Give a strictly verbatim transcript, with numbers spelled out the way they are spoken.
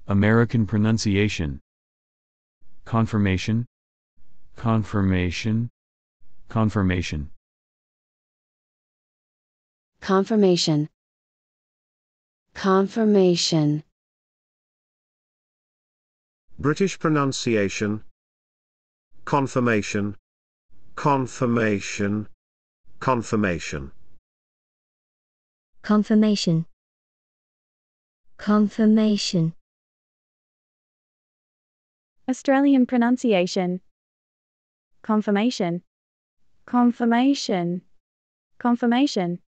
American pronunciation. Confirmation, confirmation, confirmation. Confirmation. Confirmation. British pronunciation. Confirmation, confirmation, confirmation. Confirmation. Confirmation. Australian pronunciation. Confirmation. Confirmation. Confirmation.